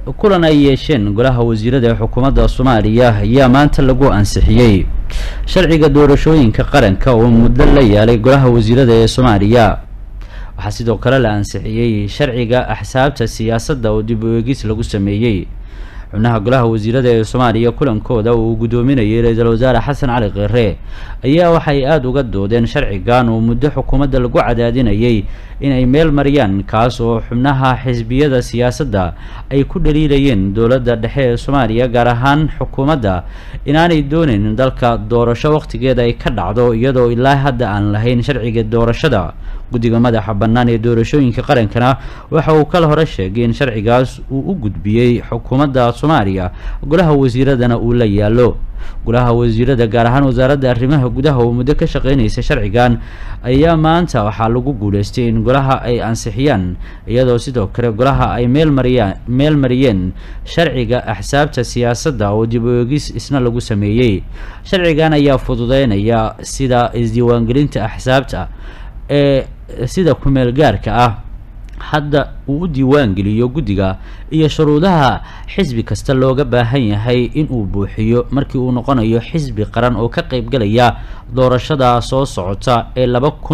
kulan ay yeesheen golaha wasiirada ee xukuumadda Soomaaliya ayaa maanta lagu ansixiyay sharciga doorashooyinka qaranka oo muddo la yaalay golaha wasiirada ee Soomaaliya. waxaa sidoo kale la ansixiyay sharciga axsaabta siyaasadda oo dib u eegis lagu sameeyay. xubnaha golaha wasiirada ee Soomaaliya kulankooda uu gudoominayay ra'iisul wasaare Xasan Cali Kheyre ayaa waxay aad uga doodeen sharcigan oo muddo xukuumadda lagu cadaadinayay inay meel mariyaan, kaas oo xubnaha xisbiyada siyaasadda ay ku dhaliilayeen dowladda dhexe ee Soomaaliya gaar ahaan xukuumadda inaanay doonayn dalka doorasho waqtigeeda ay ka dhacdo iyadoo ilaa hadda aan lahayn sharciga doorashada. guddiga madaxa bannaan ee doorashooyinka qarankana waxa uu kala hore sheegay in sharcigaas uu u gudbiyay xukuumadda Soomaaliya, golaha wasiiradana uu la yaalo. golaha wasiirada gaar ahaan wasaaradda arrimaha gudaha oo muddo ka shaqeynaysa sharcigan ayaa maanta waxaa lagu guuleystay in golaha ay ansixiyaan, iyadoo sidoo kale golaha ay meel mariyeen sharciga axsaabta siyaasadda oo dib u eegis isna lagu sameeyay. sharcigan ayaa fududeynaya sida isdiiwaangelinta axsaabta ee sida ku meel gaarka ah hadda uu u diiwaan geliyo guddiga iyo shuruudaha xisbi kasta looga baahan yahay in uu buuxiyo markii uu noqonayo xisbi qaran oo ka qayb galaya doorashada soo socota ee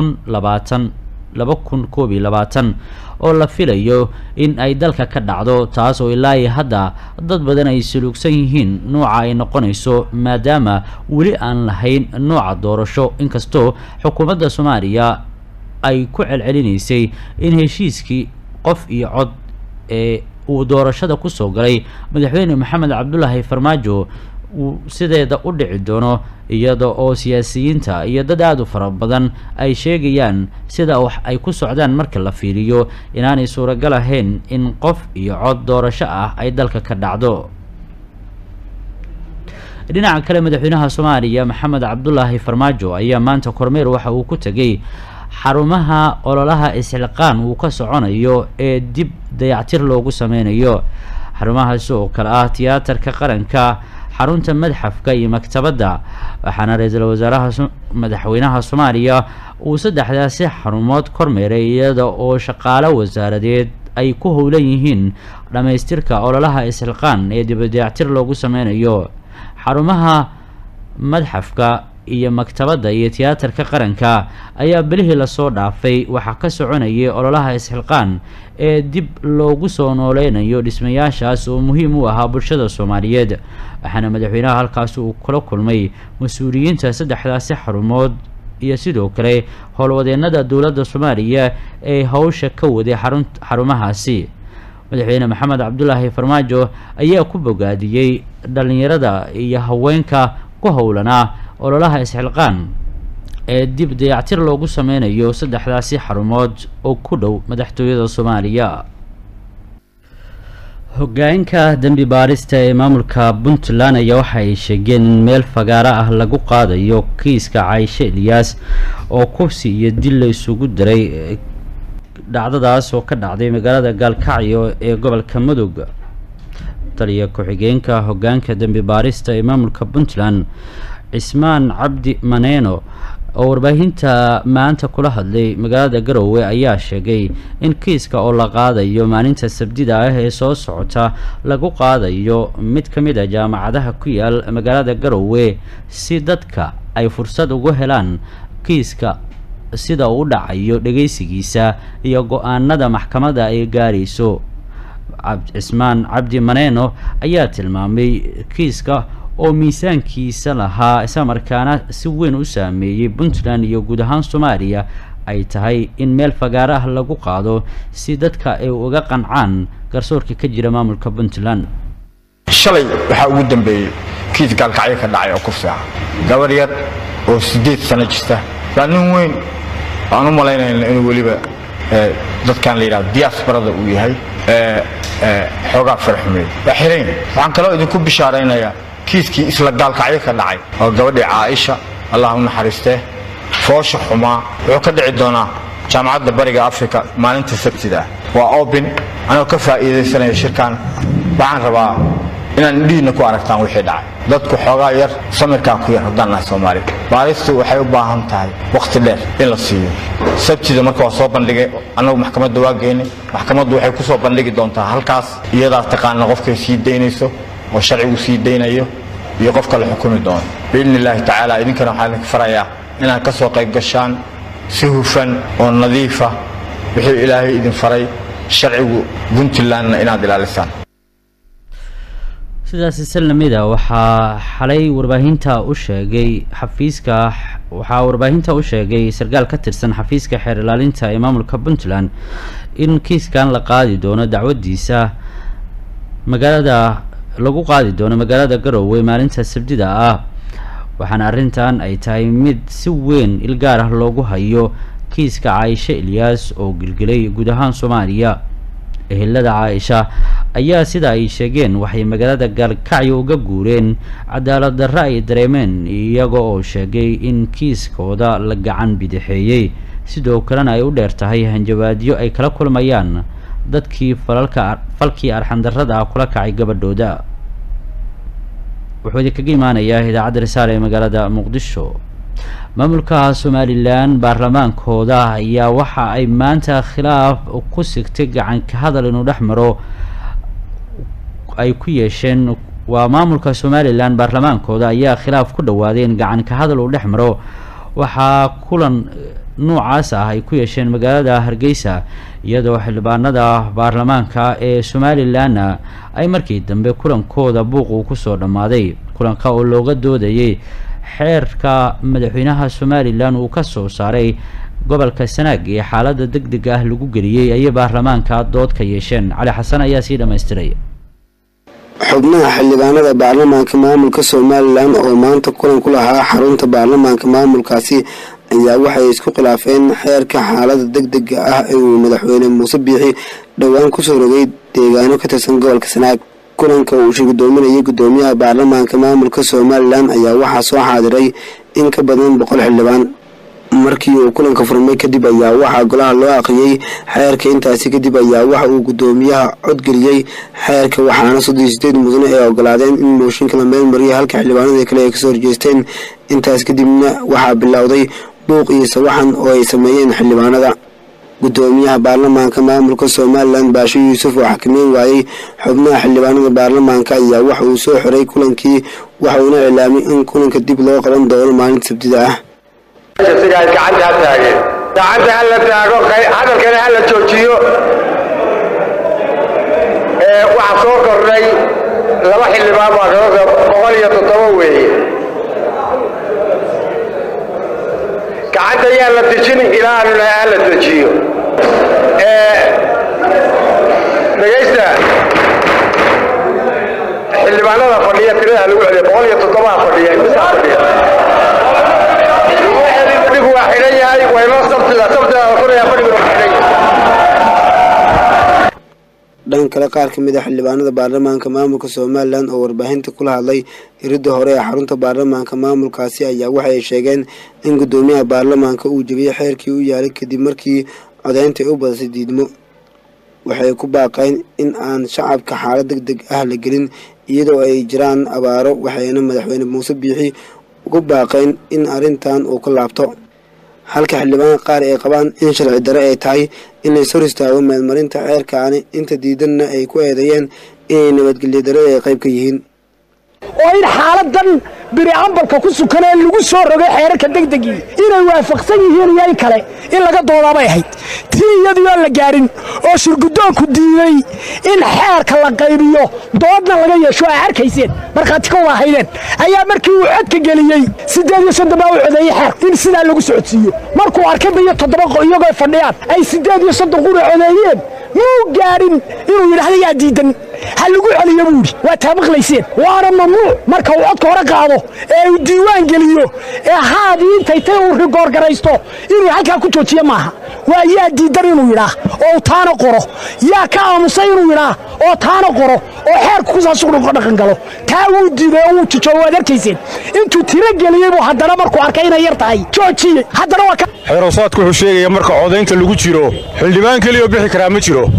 2021 oo la filayo in ay dalka ka dhacdo, taas oo ilaa hadda dad badan ay suluugsan yihiin nooca ay noqonayso maadaama weli aan lahayn nooca doorasho. inkastoo xukuumadda Soomaaliya ay ku celcelinaysay in heshiiskii qof iyo cod ee uu doorashada ku soo galay madaxweyne Maxamed Cabdullaahi Farmaajo uu sideeda u dhici doono, iyada oo siyaasiyiinta iyo dad aad u fara badan ay sheegayaan sida wax ay ku socdaan marka la fiiriyo inaanay suuragal ahayn in qof iyo cod doorasho ah ay dalka ka dhacdo. dhinaca kale, madaxweynaha Soomaaliya Maxamed Cabdullaahi Farmaajo ayaa maanta kormeer waxa uu ku tagay xarumaha ololaha isxilqaan uu ka soconayo ee dib dayactir loogu sameynayo. xarumahaas oo kale ah tiyaatarka qaranka, xarunta madxafka iyo maktabadda, waxaana ra'iisul wasaaraha madaxweynaha Soomaaliya uu saddexdaasi xarumood kormeeray iyada oo shaqaale wasaaradeed ay ku howlan yihiin dhamaystirka ololaha isxilqaan ee dib dayactir loogu sameynayo. xarumaha madxafka iyo maktabadda iyo tiyaatarka qaranka ayaa bilihii lasoo dhaafay waxaa ka soconayay ololaha isxilqaan ee dib loogu soo nooleynayo dhismayaashaas oo muhiim u ahaa bulshada Soomaaliyeed. waxaana madaxweynaha halkaas uu kula kulmay mas-uuliyiinta saddexdaasi xarumood iyo sidoo kale howlwadeennada dowladda Soomaaliya ee hawsha ka waday xarumahaasi. madaxweyne Maxamed Cabdullaahi Farmaajo ayaa ku bogaadiyey dhalinyarada iyo haweenka ku howlanaa ololaha isxilqaan ee dib dayactir loogu sameynayo saddexdaasi xarumood oo ku dhow madaxtooyada Soomaaliya. hoggaanka dambi baarista ee maamulka Puntland ayaa waxa ay sheegeen in meel fagaara ah lagu qaadayo kiiska Caaisha Ilyas oo kufsi iyo dil la isugu diray dhacdadaas oo ka dhacday magaalada Gaalkacyo ee gobolka Mudug. taliya ku-xigeenka hoggaanka dambi baarista ee maamulka Puntland Cismaan Cabdi Maneeno oo warbaahinta maanta kula hadlay magaalada Garowe ayaa sheegay in kiiska oo la qaadayo maalinta Sabtida ah ee soo socota lagu qaadayo mid ka mid ah jaamacadaha ku yaal magaalada Garowe si dadka ay fursad ugu helaan kiiska sida uu dhacayo dhageysigiisa iyo go'aanada maxkamadda ay gaarayso. Cismaan Cabdi Maneeno ayaa tilmaamay kiiska oo miisaankiisa lahaa isla markaana si weyn u saameeyay Puntland iyo guud ahaan Soomaaliya ay tahay in meel fagaara ah lagu qaado si dadka ay uga qancaan garsoorka ka jira maamulka Puntland. shalay waxa ugu dambeeyay kiis Gaalkacyo ka dhacay oo kufsi ah gabar yar oo 8 sano jirta. nin weyn aan u malaynayna inuu waliba dadkan la yiraahdo diasporada uu yahay xogaa farxumeed. waxaan kaloo idinku bishaaraynayaa kiiskii isla Gaalkacyo ka dhacay oo gabadhii Caaisha Allah u naxariistee foosha xumaa wuxuu ka dhici doonaa jaamacadda Bariga Afrika maalinta Sabtida. waa open anoo ka faa'iideysanaya shirkan. waxaan rabaa inaan indhihiina ku aragtaan wixii dhacay dadku xoogaa yar samirkaa ku yar haddaan nahay Soomaali baaristu waxay u baahan tahay waqti dheer in la siiyo sabtida marka waa soo bandhigay anagu maxkamadda waa geynay maxkamaddu waxay ku soo bandhigi doontaa halkaas iyada taqaan qofkay sii deynayso oo sharcigu sii deynayo iyo qofka la xukumi doono biidnillaahi tacaala idinkana waxaan ku farayaa inaad ka soo qayb gashaan si hufan oo nadiif ah wixii ilaahay idin faray sharcigu Puntlandna inaad ilaalisaan sidaas islamida waxaa xalay warbaahinta u sheegay sargaal ka tirsan xafiiska xeer ilaalinta ee maamulka Puntland in kiiskan la qaadi doono dacwadiisa lagu qaadi doono magaalada Garowe maalinta Sabtida ah waxaana arrintan ay tahay mid si weyn ilgaar ah loogu hayo kiiska Caaisha Ilyas oo gilgilay guud ahaan Soomaaliya ehelada Caaisha ayaa sida ay sheegeen waxay magaalada Galkacyo uga guureen cadaalad darro ay dareemeen iyaga oo sheegay in kiiskooda la gacan bidixeeyay sidoo kalena ay u dheer tahay hanjabaadyo ay kala kulmayaan dadkii falkii arxan darrada kula kacay gabadhooda wuxuu kaga imaanayaa idaacadda Risaale ee magaalada Muqdisho maamulka Somaliland baarlamaankooda ayaa waxa ay maanta khilaaf ku sigtay gacan ka hadal inuu dhaxmaro ay ku yeesheen waa maamulka Somaliland baarlamaankooda ayaa khilaaf ku dhawaadeen gacan ka hadal uu dhaxmaro waxa kulan noocaas ah ay ku yeesheen magaalada Hargeysa iyadoo xildhibaanada baarlamaanka ee Somaliland ay markii dambe kulankooda buuq uu ku soo dhamaaday kulanka oo looga doodayay xeerka madaxweynaha Somaliland uu ka soo saaray gobolka Sanaag ee xaaladda degdeg ah lagu geliyay ay baarlamaanka dood ka yeesheen Cali Xasan ayaa sii dhameystiray xubnaha xildhibaanada baarlamaanka maamulka Somaliland oo maanta kulan ku lahaa xarunta baarlamaanka maamulkaasi ayaa waxay isku khilaafeen xeerka xaaladda degdega ah ee madaxweyne Muuse Biixi dhawaan ku soo rogay deegaano ka tirsan gobolka Sanaag kulanka uu shirgudoominayay gudoomiyaha baarlamaanka maamulka Somaliland ayaa waxaa soo xaadiray in ka badan 100 xildhibaan markii uu kulanka furmay kadib ayaa waxaa golaha loo aqriyay xeerka intaasi kadib ayaa waxa uu gudoomiyaha codgeliyay xeerka waxaana 38 mudane ay ogolaadeen in mooshinka la meel mariyo halka xildhibaanada kale ay ka soo horjeesteen intaas kadibna waxaa bilowday buuq iyo sawaxan oo ay sameeyeen xildhibaanada gudoomiyaha baarlamaanka maamulka Somaliland Baasho Yuusuf oo xakameyn waayay xubnaha xildhibaanada baarlamaanka ayaa waxa uu soo xiray kulankii waxa uu ilaamay in kulanka dib loo qaban doono maalinta Sabtida ah gacanta la taago hadalkana la joojiyo waxa soo kordhay laba xildhibaan baa 107 weeye gacanta yaa la dejin ilaa la dejiyo dhageysta xildhibaanada fadhiya tirada lagu celiyo 107 fadhiya imisa fadhiya dhan kale qaar ka mid ah xildhibaanada baarlamaanka maamulka Somaliland oo warbaahinta kula hadlay iridda hore ee xarunta baarlamaanka maamulkaasi ayaa waxay sheegeen in gudoomiyaha baarlamaanka uu jabiyay xeerkii uu yaalay kadib markii codeynta u badasay diidmo waxay ku baaqeen in aan shacabka xaalad degdeg ah la gelin iyadoo ay jiraan abaaro waxayna madaxweyne Muuse Biixi ugu baaqeen in arrintan uu ka laabto halka xildhibaan qaar ay qabaan in sharci darro ay tahay in ay soo istaago meelmarinta xeerkaani inta diidanna ay ku eedeeyeen inay nabadgelyo darro ay qayb ka yihiin oo in xaaladan biri ambalka ku sukan ee lagu soo rogay xeerarka degdegii inay waafaqsan yihiin iyo kale in laga doodaabay ahayd iyadoo la gaarin oo shirgudoonku diiday in xeerka la qaybiyo doodna laga yeesho ay arkayseen markaad ka waahayeen ayaa markii uu codka geliyay 8 baa u codeeyay xeer in sidaa lagu socodsiiyo markuu arkay 7 iyagoo fadhiyaan ay 8 qura codeeyeen muu gaarin inuu yiraahdo yaa diidan hal lagu celiyo buuri waa taabaqlayseen waana mamnuuc marka uu codka hore qaado ee uu diiwaan geliyo ee haadii intay uu rigoor garaysto inuu halka ku joojiyo maaha waa yaa diidan inuu yiraahdo oo taana qoro yaa ka aamusay inuu yiraahdo oo taana qoro oo xeerku ku saasuq dhaqan galo taa uu diiday oo uu tijaabo adeerkiiseen intuu tiro geliyay buu haddana markuu arkay inay yar tahay joojiye haddana waa ka xeerosaadku wuxuu sheegay marka codeynta lagu jiro xildhibaan kaliya bixi kara ma jiro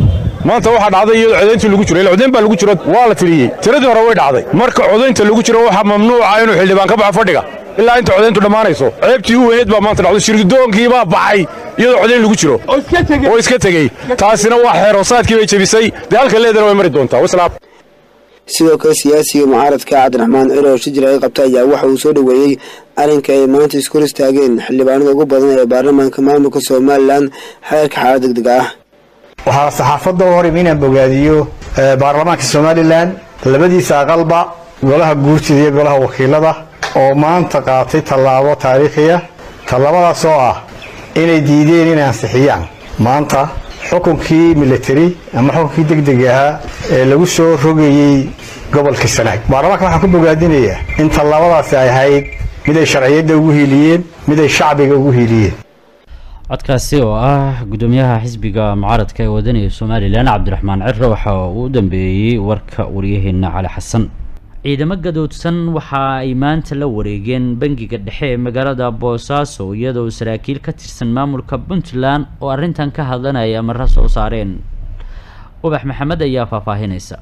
maanta waxa dhacday iyadoo codaynta lagu jiro codayn baa lagu jiro waa la tiriyay tiradii hore way dhacday marka codaynta lagu jiro waxa mamnuuca inuu xildhibaan ka baxo fadhiga ilaa inta codayntu dhamaanayso ceebtii u weyneed baa maanta dhacday shirgudoonkii baa baxay iyadoo codayn lagu jiro oo iska tagay taasina waa xeerosaadkii bay jabisay halka leedana way mari doontaa wasalaam sidoo kale siyaasiga mucaaradka cabdiraxmaan ciro oo shijir ay qabta ayaa waxa uu soo dhaweeyey arrinka ay maanta isku istaageen xildhibaanada ugu badan ee baarlamaanka maamulka Soomaaliland xeerka xaalad degdeg ah waxaa saxaafadda hor inaan bogaadiyo baarlamaanka Soomaaliland labadiisa aqalba golaha guurtida iyo golaha wakiilada oo maanta qaatay tallaabo taariikhi ah tallaabadaas oo ah inay diideen inay ansixiyaan maanta xukunkii military ama xukunkii degdega ah ee lagu soo rogayay gobolka Sanaag baarlamaanka waxaa ku bogaadinaya in tallaabadaasi ay ahayd mid ay sharciyada ugu hiiliyeen mid ay shacbiga ugu hiiliyeen codkaasi oo ah gudoomiyaha xisbiga mucaaradka ee wadaniga Soomaaliland Cabdiraxmaan Ciro waxa uu dambeeyay warka wariyaheena Cali Xasan ciidamo gadoodsan waxa ay maanta la wareegeen bangiga dhexe ee magaalada Boosaaso iyadoo saraakiil ka tirsan maamulka Puntland oo arrintan ka hadlanaya marra soo saareen Ubax Maxamed ayaa faahfaahinaysa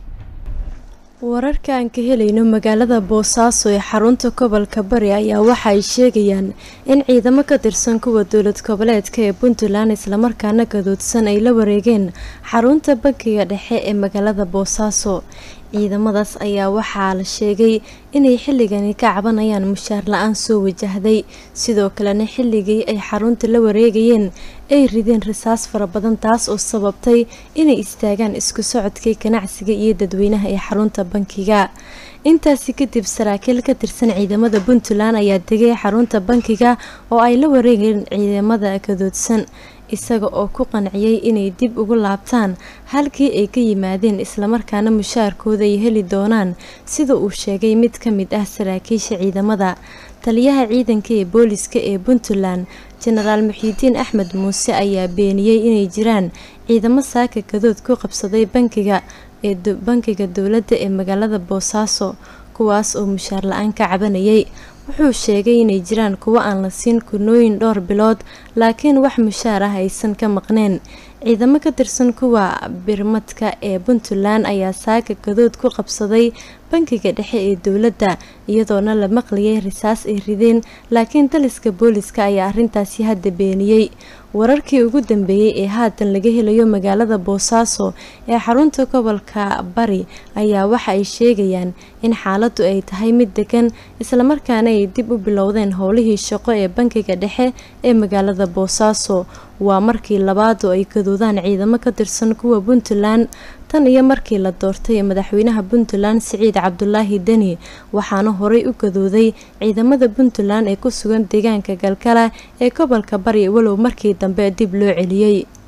wararka aan ka helayno magaalada Boosaaso ee xarunta gobolka Bari ayaa waxa ay sheegayaan in ciidamo ka tirsan kuwa dowlad goboleedka ee Puntland isla markaana gadoodsan ay la wareegeen xarunta bangiga dhexe ee magaalada Boosaaso ciidamadaas ayaa waxaa la sheegay inay xilligani ka cabanayaan mushaar la'aan soo wajahday sidoo kalena xilligii ay xarunta la wareegayeen ay rideen risaas fara badan taas oo sababtay inay istaagaan isku socodkii ganacsiga iyo dadweynaha ee xarunta bankiga intaasi kadib saraakiil ka tirsan ciidamada Puntland ayaa degay xarunta bankiga oo ay la wareegeen ciidamada gadoodsan isaga oo ku qanciyay inay dib ugu laabtaan halkii ay ka yimaadeen isla markaana mushaarkooda ay heli doonaan sida uu sheegay mid ka mid ah saraakiisha ciidamada taliyaha ciidanka ee booliska ee Puntland Generaal Muxiidiin Axmed Muuse ayaa beeniyay inay jiraan ciidamo saaka gadood ku qabsaday bankiga dowladda ee magaalada Boosaaso kuwaas oo mushaar la'aan ka cabanayay wuxuu sheegay inay jiraan kuwa aan la siin kunooyin dhowr bilood laakiin wax mushaar ah aysan ka maqneen ciidamo ka tirsan kuwa birmadka ee Puntland ayaa saaka gadood ku qabsaday bankiga dhexe ee dowladda iyadoona la maqliyay risaas ay rideen laakiin taliska booliska ayaa arrintaasi hadda beeniyay wararkii ugu dambeeyay ee haatan laga helayo magaalada Boosaaso ee xarunta gobolka Bari ayaa waxa ay sheegayaan in xaaladdu ay tahay mid degan isla markaana ay dib u bilowdeen howlihii shaqo ee bankiga dhexe ee magaalada Boosaaso waa markii labaad oo ay gadoodaan ciidamo ka tirsan kuwa Puntland tan iyo markii la doortay madaxweynaha Puntland Siciid Cabdullaahi Dani waxaana horay u gadooday ciidamada Puntland ee ku sugan deegaanka Galkala ee gobolka Bari walow markii dambe dib loo celiyay